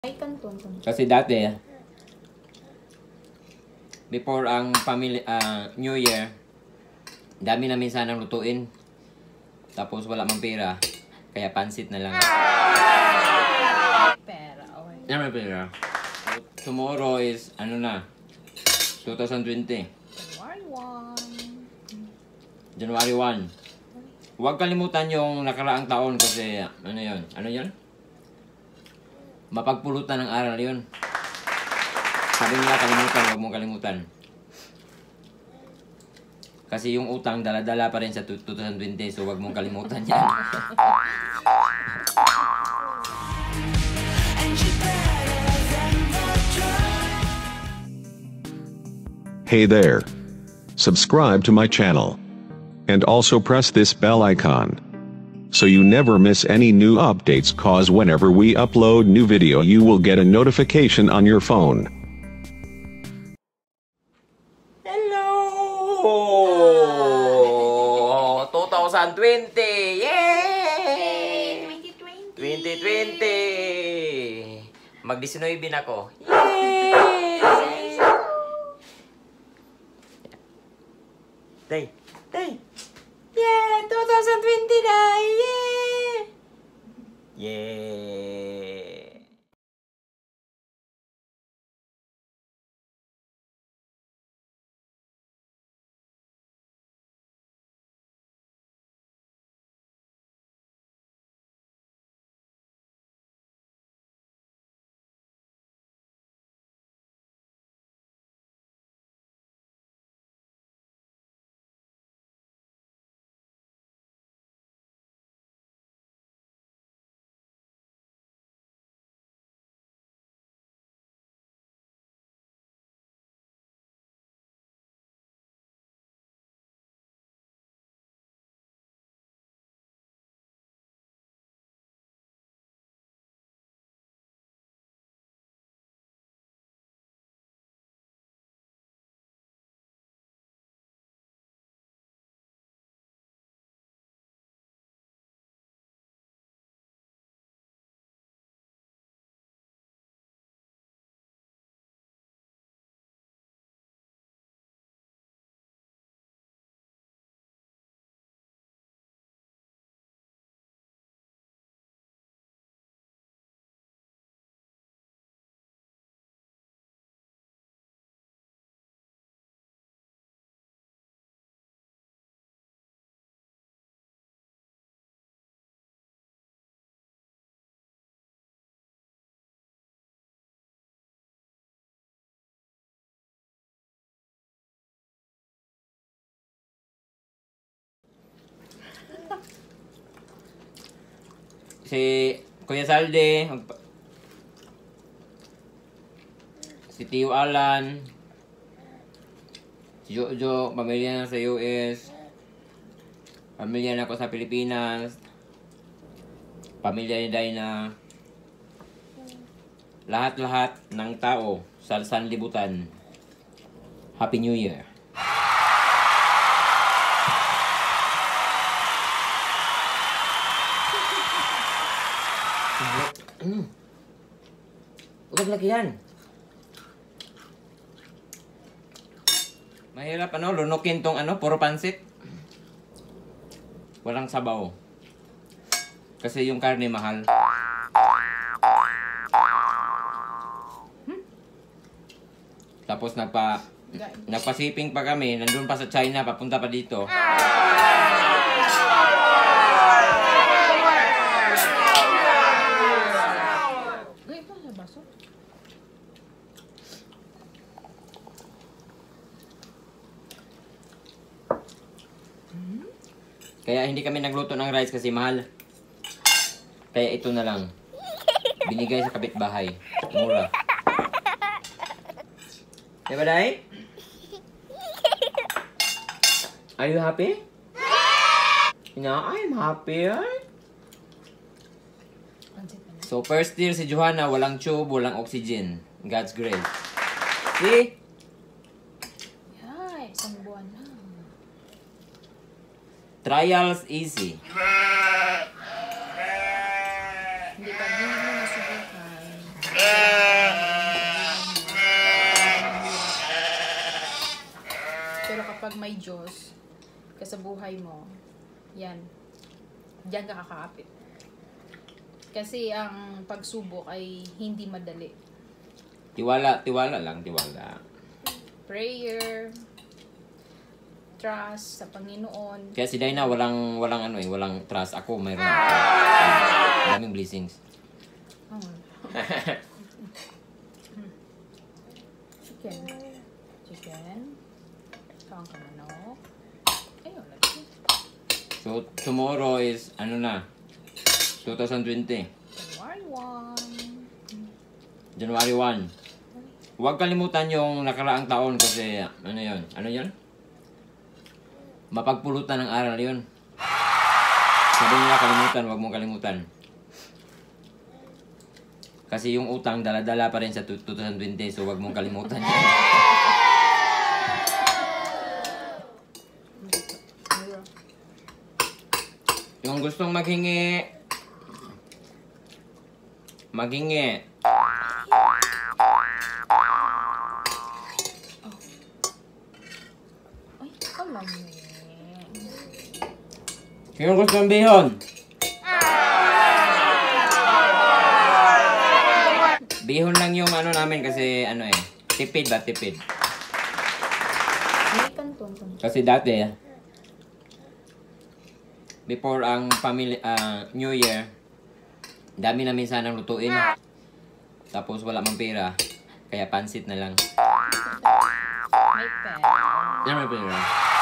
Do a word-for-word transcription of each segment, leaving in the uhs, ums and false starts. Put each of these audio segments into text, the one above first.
Ay, kanton. Kasi dati, before ang family, uh, New Year, dami namin sanang lutuin. Tapos wala mang pera, kaya pansit na lang. Pera, okay. Yan may pera. Tomorrow is, ano na, twenty twenty. January first. January first. Huwag kalimutan yung nakaraang taon kasi, ano yun? Ano yun? Mapagpulutan ng aral yun. Sabi nila kalimutan, huwag mong kalimutan. Kasi yung utang dala-dala pa rin sa twenty twenty, so huwag mong kalimutan yan. Hey there. Subscribe to my channel. And also press this bell icon, so you never miss any new updates, cause whenever we upload new video you will get a notification on your phone. Hello! twenty twenty! Yay! twenty twenty! twenty twenty! Mag-nineteen na ako. Yay! Tay! Tay! Yeah! twenty twenty na! Yeah! Yeah! Si Kuya Salde, si Tio Alan, si Jojo, pamilya na sa U S, pamilya na ako sa Pilipinas, pamilya ni Dina, lahat-lahat ng tao sa sanlibutan. Happy New Year! Mm. Huwag lagi yan. Mahirap ano, lunukin tong ano, puro pansit. Walang sabaw. Kasi yung karne mahal. Hmm? Tapos nagpa nagpa-shipping pa kami, nandun pa sa China, papunta pa dito. Kaya hindi kami nagluto ng rice kasi mahal. Kaya ito na lang. Binigay sa kapitbahay. Mura. Diba, Day? Are you happy? Yeah, I'm happy. So, first year si Johanna, walang tube, walang oxygen. God's grace. See? Ay, isang buwan na. Trials easy. Hindi pa din mo nasubukan. pag may Diyos ka sa buhay mo, yan, diyan ka kakakapit. Kasi ang pagsubok ay hindi madali. Tiwala, tiwala lang, tiwala. Prayer, trust sa Panginoon. Kaya si Dina walang walang ano eh, walang trust. Ako mayroon. Maraming blessings. Oh. Chicken. Chicken. Kaang ka manok. Ayun, lagi. So tomorrow is ano na? twenty twenty. January first. January first. Huwag kalimutan yung nakaraang taon kasi ano yon? Ano yon? Mapagpulutan ng aral yon. Sabi nila kalimutan, huwag mong kalimutan. Kasi yung utang dala-dala pa rin sa twenty twenty, so huwag mong kalimutan yan. Yung gustong maghingi, maghingi. Ay, alam mo eh. Yung gustong bihon. Bihon lang yung ano namin kasi ano eh, tipid ba, tipid. May kanton. Kasi dati, before ang family, ah, New Year, dami namin sanang lutuin. Tapos wala mang pera, kaya pansit na lang. May pen. Yan may pera.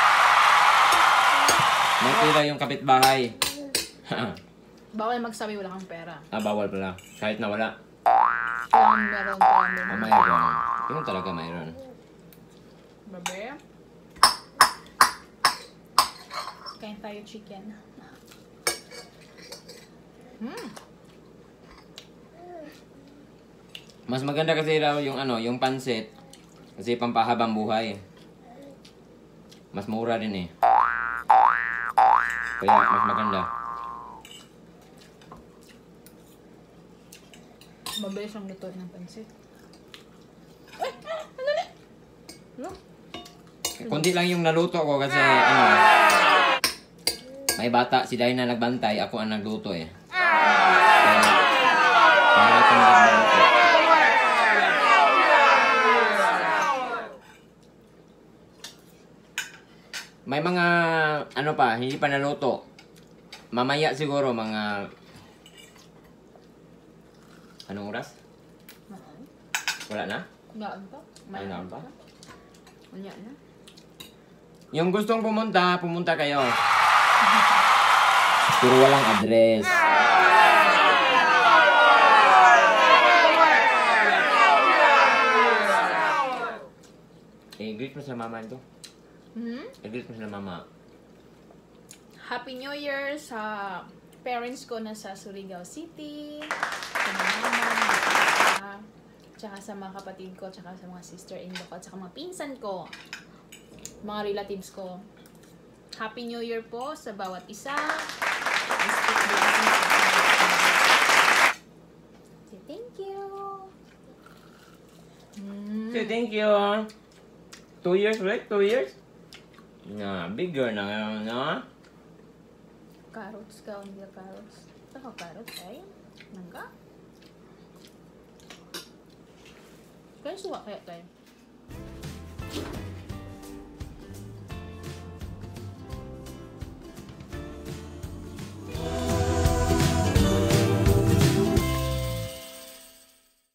May pera yung kapitbahay. Bawal magsabi wala kang pera. Ah, bawal pala. Kahit na wala. Kung meron pa Ah, mayroon. Yung talaga mayroon. Babe. Kain tayo chicken. Hmm. Mas maganda kasi raw yung ano, yung pansit. Kasi pampahabang buhay. Mas mura din eh. Kaya mas maganda. Mabilis ang luto ng pansit. Ay! Ah! Andali! Ano? Kunti lang yung naluto ko kasi ano, may bata si Dina nagbantay, ako ang nagluto eh. Kaya, kaya ako nagluto. May mga ano pa, hindi pa naluto. Mamaya siguro mga anong oras? Wala na? Gaan pa? Ay, gaan pa? Unya na? Yung gustong pumunta, pumunta kayo. Pero walang address. Eh, greet mo sa mama ito. Hmm? Eh, greet mo sa mama. Happy New Year sa parents ko na sa Surigao City, sa mga mama, mga papa, tsaka sa mga kapatid ko, tsaka sa mga sister-in-law ko, tsaka mga pinsan ko, mga relatives ko. Happy New Year po sa bawat isa. I speak blessings sa bawat isa. Say thank you. Mm. Say thank you. Two years, right? Two years? Na, bigger na ngayon, no? Carrots ka, hindi ka carrots. Ito ka carrots, ay? Nangga? Kaya suwa kaya tayo.